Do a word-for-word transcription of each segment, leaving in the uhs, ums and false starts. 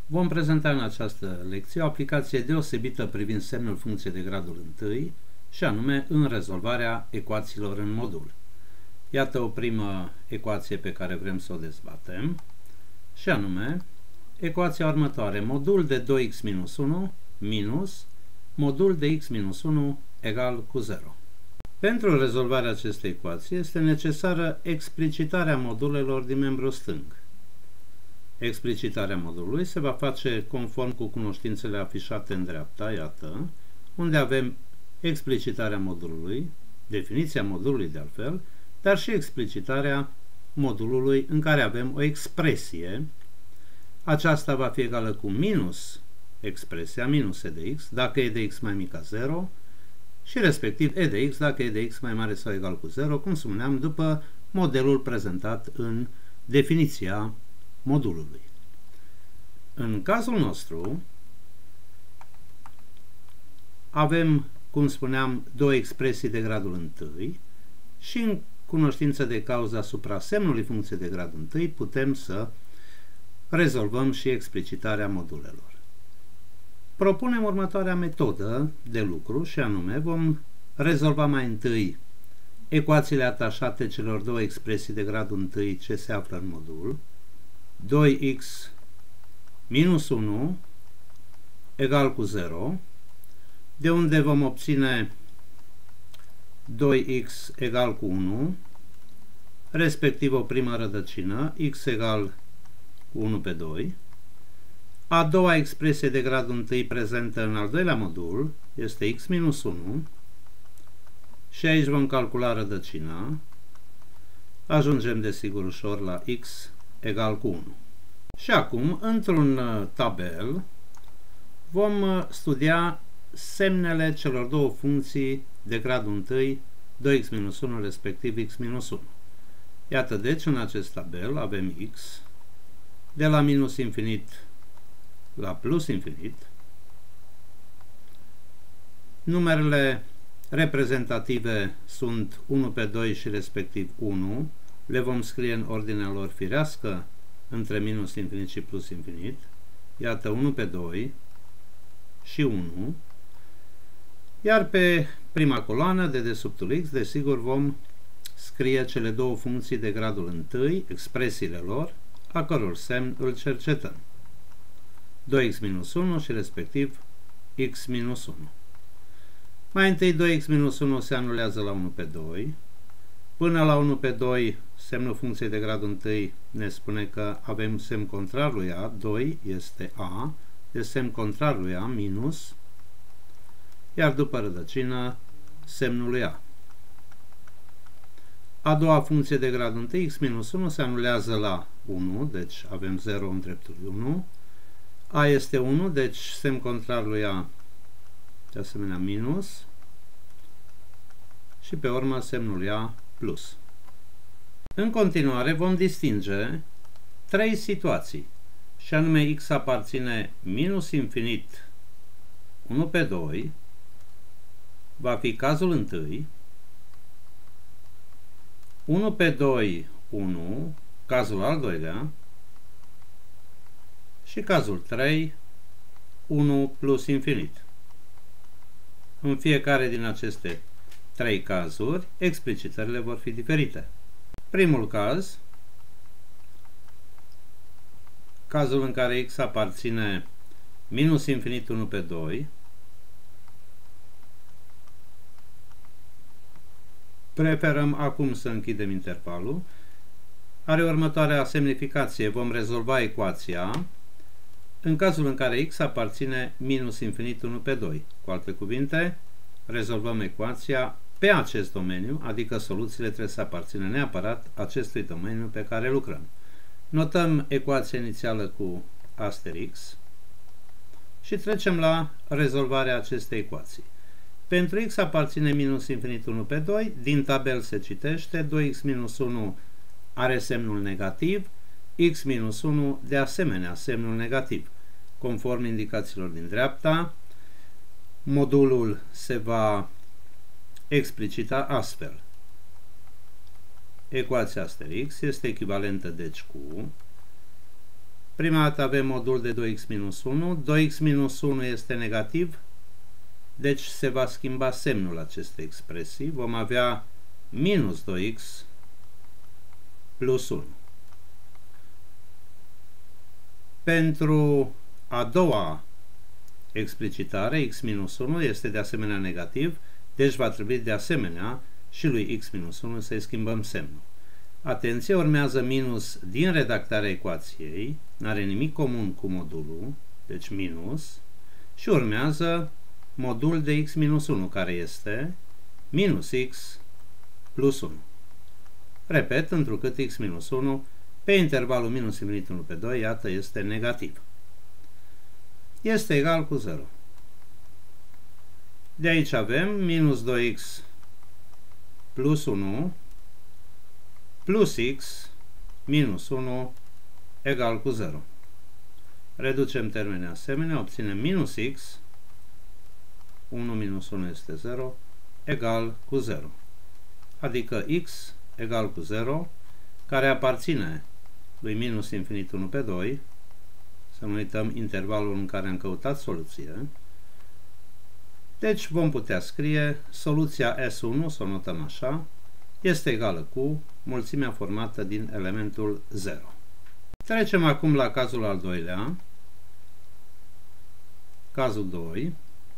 Vom prezenta în această lecție o aplicație deosebită privind semnul funcției de gradul unu, și anume în rezolvarea ecuațiilor în modul. Iată o primă ecuație pe care vrem să o dezbatem, și anume ecuația următoare: modul de doi x minus unu minus modul de x minus unu egal cu zero. Pentru rezolvarea acestei ecuații este necesară explicitarea modulelor din membrul stâng. Explicitarea modulului se va face conform cu cunoștințele afișate în dreapta, iată, unde avem explicitarea modulului, definiția modulului de altfel, dar și explicitarea modulului în care avem o expresie. Aceasta va fi egală cu minus expresia minus e de x dacă e de x mai mic ca zero și respectiv e de x dacă e de x mai mare sau egal cu zero, cum spuneam, după modelul prezentat în definiția modulului. În cazul nostru avem, cum spuneam, două expresii de gradul unu și în cunoștință de cauză asupra semnului funcției de gradul unu putem să rezolvăm și explicitarea modulelor. Propunem următoarea metodă de lucru și anume vom rezolva mai întâi ecuațiile atașate celor două expresii de gradul unu ce se află în modul. doi x minus unu egal cu zero, de unde vom obține doi x egal cu unu, respectiv o primă rădăcină, x egal cu unu pe doi. A doua expresie de gradul unu prezentă în al doilea modul este x minus unu și aici vom calcula rădăcina. Ajungem desigur ușor la x egal cu unu. Și acum, într-un tabel, vom studia semnele celor două funcții de gradul unu, doi x minus unu respectiv x minus unu. Iată deci, în acest tabel avem x de la minus infinit la plus infinit. Numerele reprezentative sunt unu pe doi și respectiv unu. Le vom scrie în ordinea lor firească între minus infinit și plus infinit. Iată unu pe doi și unu. Iar pe prima coloană de dedesubtul x, desigur, vom scrie cele două funcții de gradul unu, expresiile lor, a căror semn îl cercetăm. doi x minus unu și respectiv x minus unu. Mai întâi doi x minus unu se anulează la unu pe doi. Până la unu pe doi, semnul funcției de gradul unu ne spune că avem semn contrar lui a, doi este a, de semn contrar lui a, minus, iar după rădăcină, semnul lui a. A doua funcție de gradul unu, x minus unu, se anulează la unu, deci avem zero în dreptul lui unu. A este unu, deci semn contrar lui a, de asemenea minus, și pe urmă semnul lui a plus. În continuare vom distinge trei situații, și anume x aparține minus infinit unu pe doi, va fi cazul întâi, unu pe doi, unu, cazul al doilea, și cazul trei, unu plus infinit. În fiecare din aceste trei cazuri, explicitările vor fi diferite. Primul caz, cazul în care x aparține minus infinit unu pe doi, preferăm acum să închidem intervalul, are următoarea semnificație: vom rezolva ecuația în cazul în care x aparține minus infinit unu pe doi. Cu alte cuvinte, rezolvăm ecuația pe acest domeniu, adică soluțiile trebuie să aparțină neapărat acestui domeniu pe care lucrăm. Notăm ecuația inițială cu asterix și trecem la rezolvarea acestei ecuații. Pentru x aparține minus infinit unu pe doi, din tabel se citește doi x minus unu are semnul negativ, x minus unu de asemenea semnul negativ. Conform indicațiilor din dreapta, modulul se va explicita astfel. Ecuația asterix este echivalentă deci cu Prima dată avem modul de doi x minus unu. doi x minus unu este negativ, deci se va schimba semnul acestei expresii. Vom avea minus doi x plus unu. Pentru a doua explicitare, x minus unu este de asemenea negativ, deci va trebui de asemenea și lui x minus unu să-i schimbăm semnul. Atenție, urmează minus din redactarea ecuației, n-are nimic comun cu modulul, deci minus, și urmează modul de x minus unu, care este minus x plus unu. Repet, întrucât x minus unu pe intervalul minus infinit unu pe doi, iată, este negativ. Este egal cu zero. De aici avem minus doi x plus unu plus x minus unu egal cu zero. Reducem termenii asemenea, obținem minus x, unu minus unu este zero, egal cu zero. Adică x egal cu zero, care aparține lui minus infinit unu pe doi, să nu uităm intervalul în care am căutat soluție. Deci vom putea scrie soluția S unu, să o notăm așa, este egală cu mulțimea formată din elementul zero. Trecem acum la cazul al doilea. Cazul doi.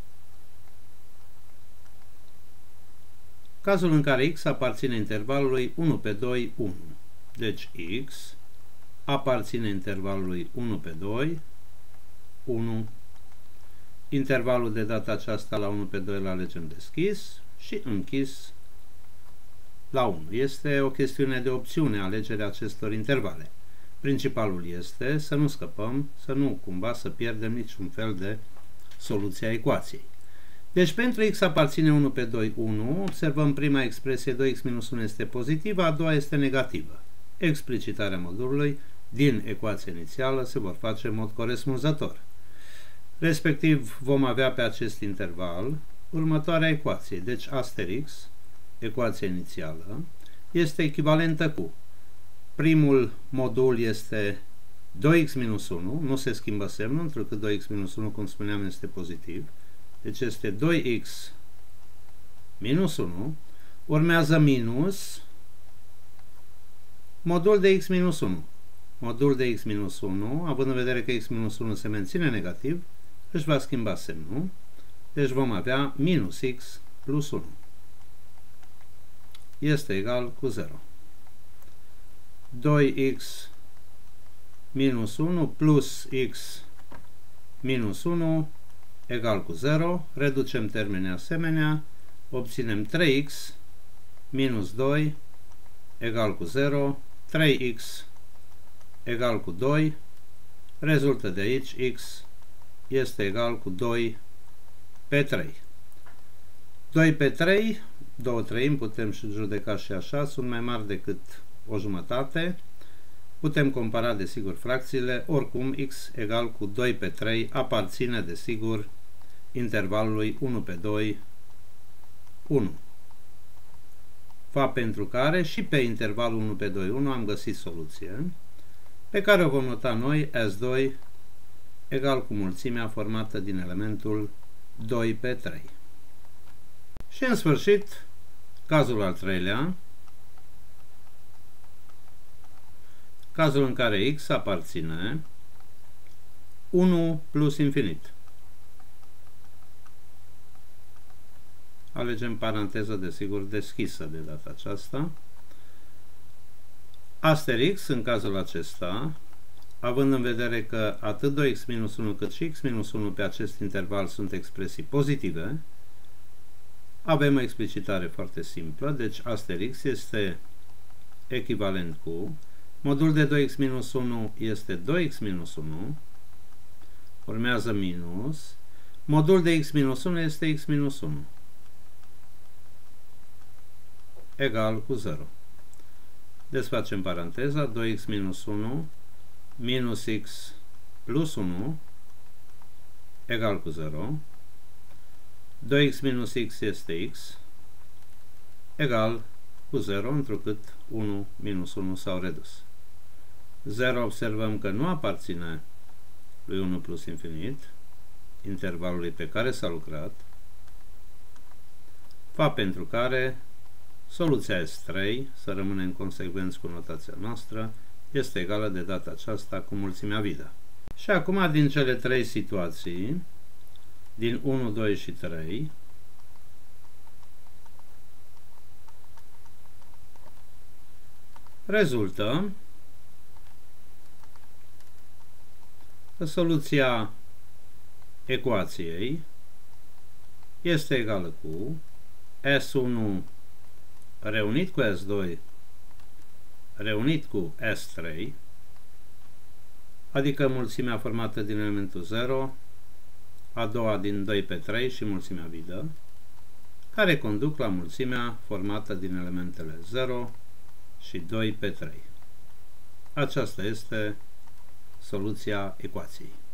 Cazul în care x aparține intervalului unu pe doi, unu. Deci x aparține intervalului unu pe doi, unu. Intervalul de data aceasta la unu pe doi îl alegem deschis și închis la unu. Este o chestiune de opțiune alegerea acestor intervale. Principalul este să nu scăpăm, să nu cumva să pierdem niciun fel de soluția ecuației. Deci pentru x aparține unu pe doi, unu, observăm prima expresie doi x minus unu este pozitivă, a doua este negativă. Explicitarea modulului din ecuația inițială se vor face în mod corespunzător. Respectiv vom avea pe acest interval următoarea ecuație. Deci asterix, ecuația inițială, este echivalentă cu primul modul este doi x minus unu, nu se schimbă semnul, întrucât doi x minus unu, cum spuneam, este pozitiv. Deci este doi x minus unu, urmează minus modul de x minus unu. Modul de x minus unu, având în vedere că x minus unu se menține negativ, își va schimba semnul. Deci vom avea minus x plus unu. Este egal cu zero. doi x minus unu plus x minus unu egal cu zero. Reducem termenii asemenea. Obținem trei x minus doi egal cu zero. trei x egal cu doi. Rezultă de aici x este egal cu doi pe trei. doi pe trei, două treimi, putem și judeca și așa, sunt mai mari decât o jumătate. Putem compara, desigur, fracțiile. Oricum, x egal cu doi pe trei aparține, desigur, intervalului unu pe doi, unu. Fapt pentru care și pe intervalul unu pe doi, unu am găsit soluție, pe care o vom nota noi S doi egal cu mulțimea formată din elementul doi pe trei. Și în sfârșit, cazul al treilea, cazul în care x aparține unu plus infinit. Alegem paranteză, desigur, deschisă de data aceasta. Asterix, în cazul acesta, având în vedere că atât doi x minus unu cât și x minus unu pe acest interval sunt expresii pozitive, avem o explicitare foarte simplă. Deci asterix este echivalent cu modul de doi x minus unu este doi x minus unu, urmează minus, modul de x minus unu este x minus unu, egal cu zero. Desfacem paranteza, doi x minus unu minus x plus unu egal cu zero, doi x minus x este x, egal cu zero, întrucât unu minus unu s-au redus. zero observăm că nu aparține lui unu plus infinit, intervalului pe care s-a lucrat, fapt pentru care soluția S trei, să rămânem consecvenți cu notația noastră, este egală de data aceasta cu mulțimea vidă. Și acum, din cele trei situații, din unu, doi și trei, rezultă că soluția ecuației este egală cu S unu reunit cu S doi reunit cu S trei, adică mulțimea formată din elementul zero, a doua din doi pe trei și mulțimea vidă, care conduc la mulțimea formată din elementele zero și doi pe trei. Aceasta este soluția ecuației.